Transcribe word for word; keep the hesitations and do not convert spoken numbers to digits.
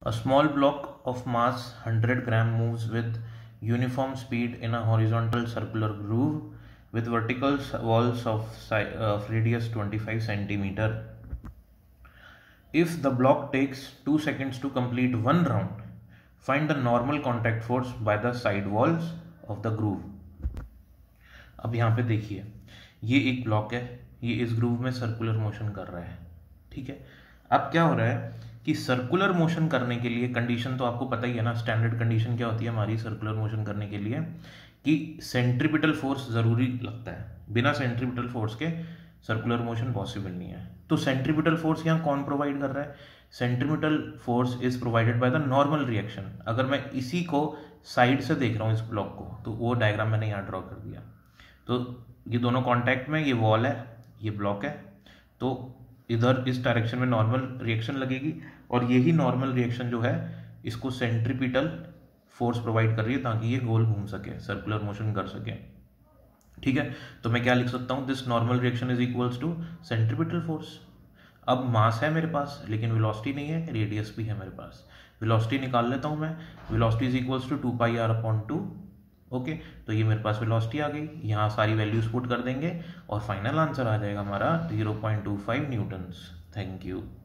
A small block of mass one hundred gram moves with uniform speed in a horizontal circular groove with vertical walls of, of radius twenty-five centimeter. If the block takes two seconds to complete one round, find the normal contact force by the side walls of the groove. अब यहाँ पे देखिए, ये एक block है, ये इस groove में सर्कुलर मोशन कर रहा है, ठीक है। अब क्या हो रहा है कि सर्कुलर मोशन करने के लिए कंडीशन तो आपको पता ही है ना, स्टैंडर्ड कंडीशन क्या होती है हमारी सर्कुलर मोशन करने के लिए कि सेंट्रीपिटल फोर्स ज़रूरी लगता है, बिना सेंट्रीपिटल फोर्स के सर्कुलर मोशन पॉसिबल नहीं है। तो सेंट्रीपिटल फोर्स यहाँ कौन प्रोवाइड कर रहा है? Centripetal force is provided by the normal reaction. अगर मैं इसी को साइड से देख रहा हूँ इस ब्लॉक को, तो वो डायग्राम मैंने यहाँ ड्रॉ कर दिया। तो ये दोनों कांटेक्ट में, ये वॉल है, ये ब्लॉक है, तो इधर इस डायरेक्शन में नॉर्मल रिएक्शन लगेगी और यही नॉर्मल रिएक्शन जो है इसको सेंट्रीपिटल फोर्स प्रोवाइड कर रही है ताकि ये गोल घूम सके, सर्कुलर मोशन कर सके, ठीक है। तो मैं क्या लिख सकता हूँ? This normal reaction is equals to centripetal force. अब मास है मेरे पास लेकिन वेलोसिटी नहीं है, रेडियस भी है मेरे पास। वेलोसिटी निकाल लेता हूँ मैं, velocity is equals to two pi r upon two. Okay, तो ये मेरे पास वेलोसिटी आ गई, यहाँ सारी वैल्यूज पुट कर देंगे और फाइनल आंसर आ जाएगा हमारा zero point two five newtons. Thank you.